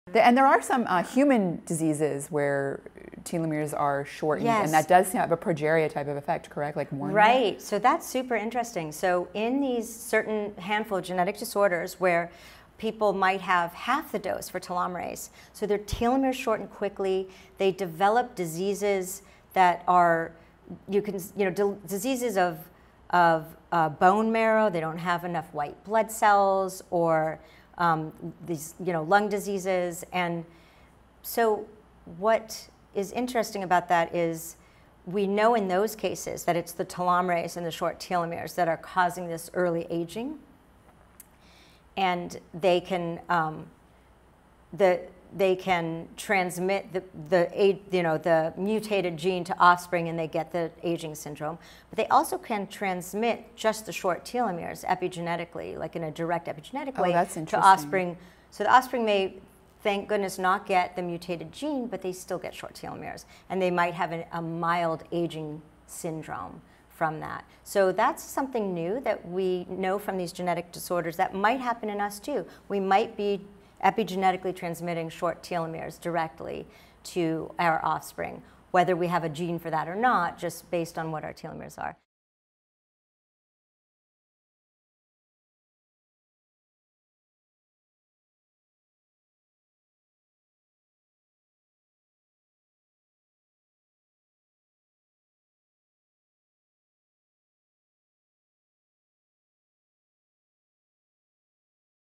And there are some human diseases where telomeres are shortened, yes. and that does have a progeria type of effect, correct? Like Werner? Right, so that's super interesting. So in these certain handful of genetic disorders where people might have half the dose for telomerase, so their telomeres shorten quickly, they develop diseases that are, diseases of bone marrow, they don't have enough white blood cells, or these, lung diseases. And so what is interesting about that is we know in those cases that it's the telomerase and the short telomeres that are causing this early aging. And they can transmit the mutated gene to offspring, and they get the aging syndrome. But they also can transmit just the short telomeres epigenetically, like in a direct epigenetic way, to offspring. So the offspring may, thank goodness, not get the mutated gene, but they still get short telomeres, and they might have a mild aging syndrome from that. So that's something new that we know from these genetic disorders that might happen in us too. We might be epigenetically transmitting short telomeres directly to our offspring, whether we have a gene for that or not, just based on what our telomeres are.